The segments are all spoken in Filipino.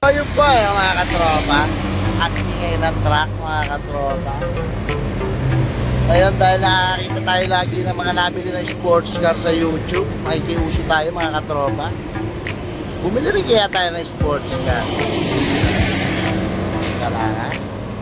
Ayun po mga katropa. At ingay ng truck mga katropa. Ngayon dahil nakakita tayo lagi ng mga nabili ng sports car sa YouTube, makikiuso tayo mga katropa. Bumili rin kaya tayo ng sports car. Kailangan.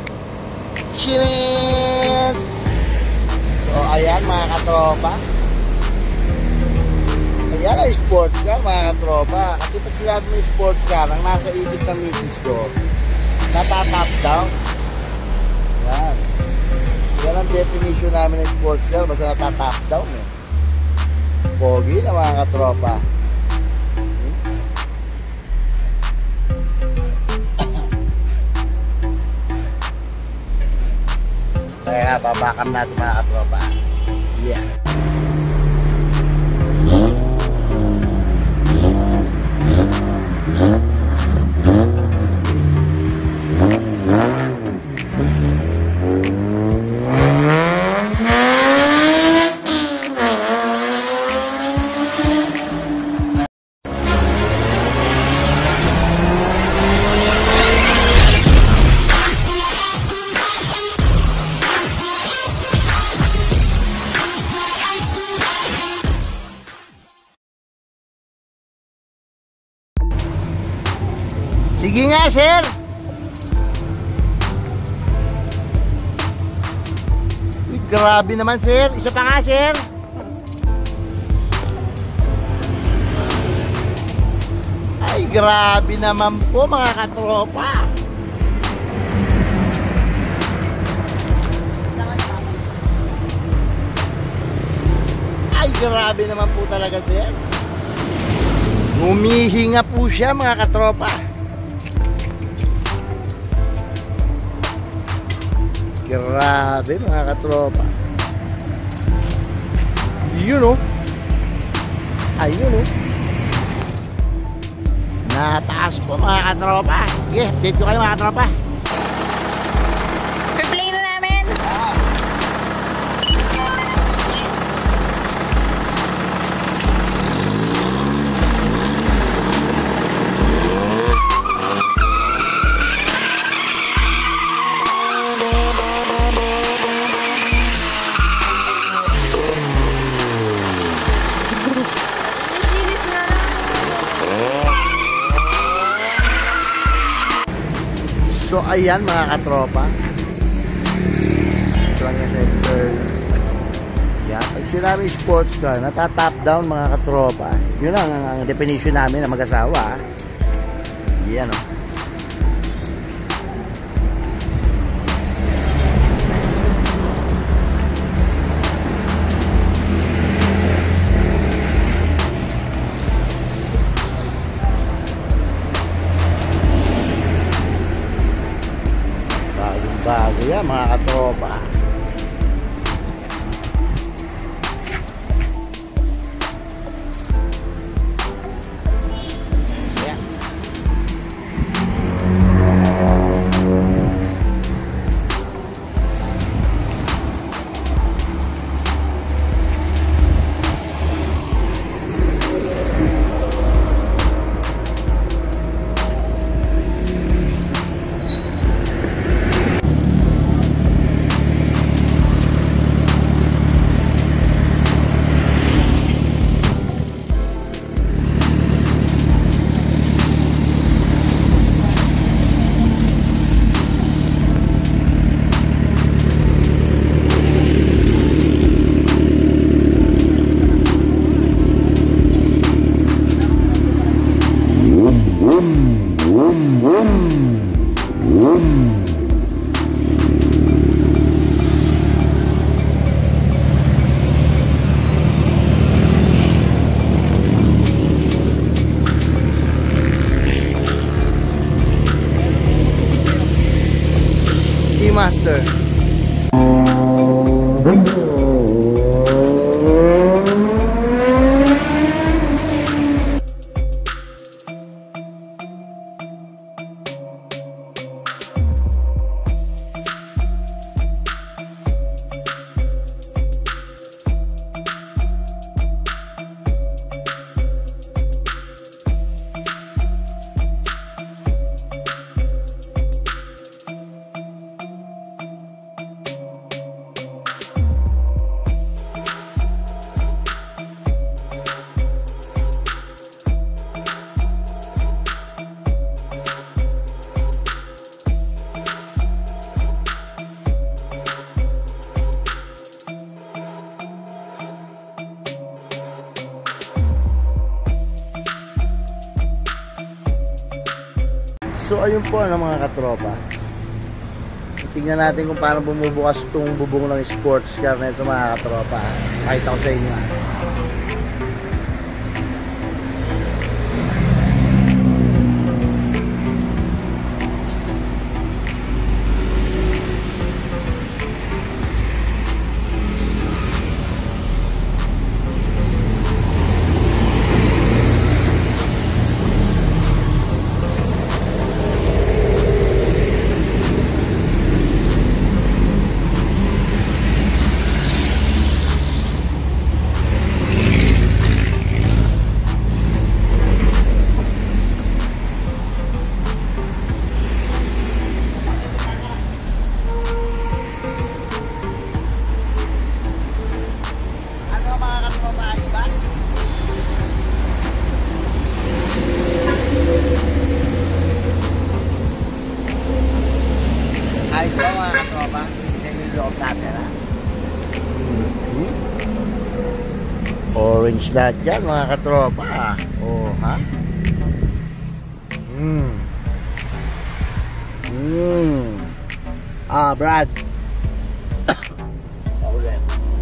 Shit! So ayan mga katropa. Ayan ang sports car mga katropa. Kasi pag sinabi mo yung sports car, ang nasa isip ng misis ko, natatap down. Yan. Yan ang definition namin ng sports car, basta natatap down eh. Pogi na mga katropa. Kaya babakam natin mga katropa. Yeah. Sige nga, sir. Uy, grabe naman, sir. Isa pa nga, sir. Ay, grabe naman po, mga katropa. Ay, grabe naman po talaga, sir. Humihinga po siya, mga katropa. Grabe mga katropa. Yun o. Ayun o. Nataas po mga katropa. Sige, update ko kayo mga katropa. Replay na namin. So ayan mga katropa. Ito lang yung sectors. Yan. Pag sinabi sports car, natatap down mga katropa. Yun lang ang definition namin na mag-asawa. Yan o. Bago yan mga katropa. Yan. Master. So ayun po mga katropa. Tingnan natin kung paano bumubukas itong bubong ng sports car na ito mga katropa. Pakita ko sa inyo. Ayos ba mga katropa? Tignan yung loob natin ha. Orange lahat yan mga katropa. Oh ha? Brad. Ulit.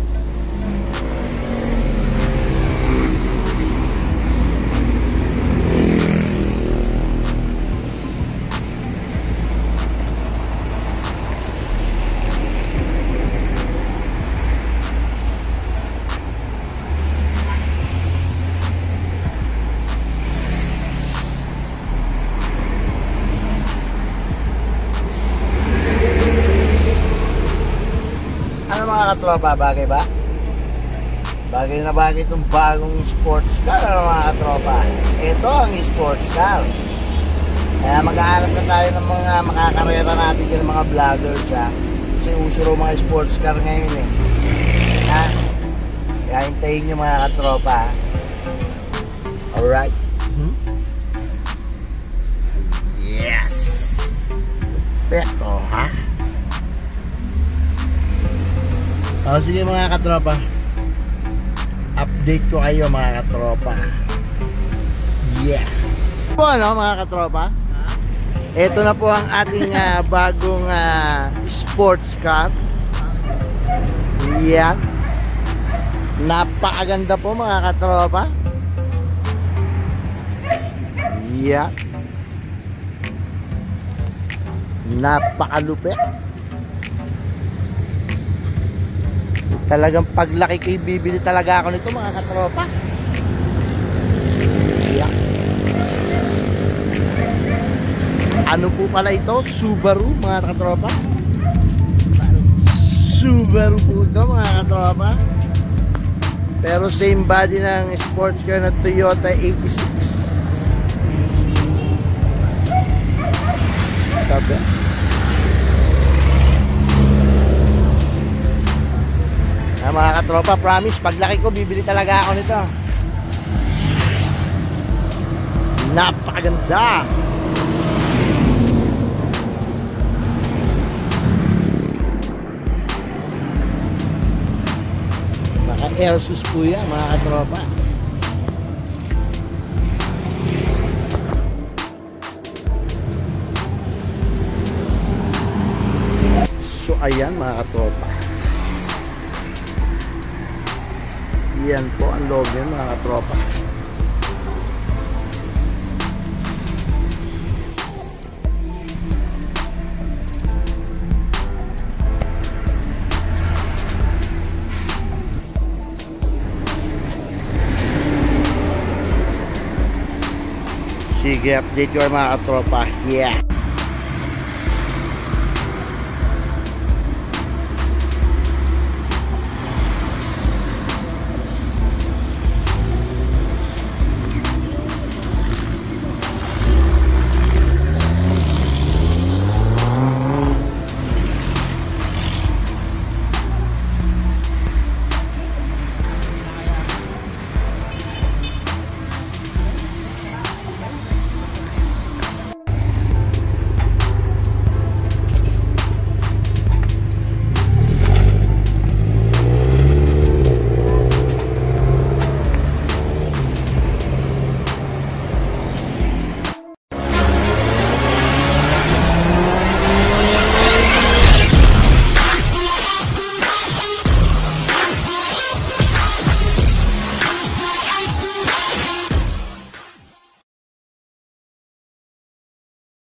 Ano mga katropa, bagay ba? Bagay na bagay itong bagong sports car mga katropa. Ito ang sports car. Kaya mag-aanap na tayo ng mga makakarera natin dyan, mga vloggers ha. Kasi uso mga sports car ngayon eh. Ha? Kaya hintayin nyo mga katropa. Alright. Yes! Perfecto ha? O sige mga katropa, update ko kayo mga katropa. Yeah. Po ano mga katropa, ito na po ang ating bagong sports car. Yeah. Napakaganda po mga katropa. Yeah. Napakalupit. Talagang paglaki ko, bibili talaga ako nito mga katropa. Yeah. Ano po pala ito? Subaru mga katropa. Subaru po ito mga katropa. Pero same body ng sports car na Toyota 86. Tabi. Mga katropa, promise, paglaki ko, bibili talaga ako nito. Napakaganda. Naka Airsus po yan, mga katropa. So ayan mga katropa, yan po ang loob yan mga katropa. Sige, update ko mga katropa. Yeah.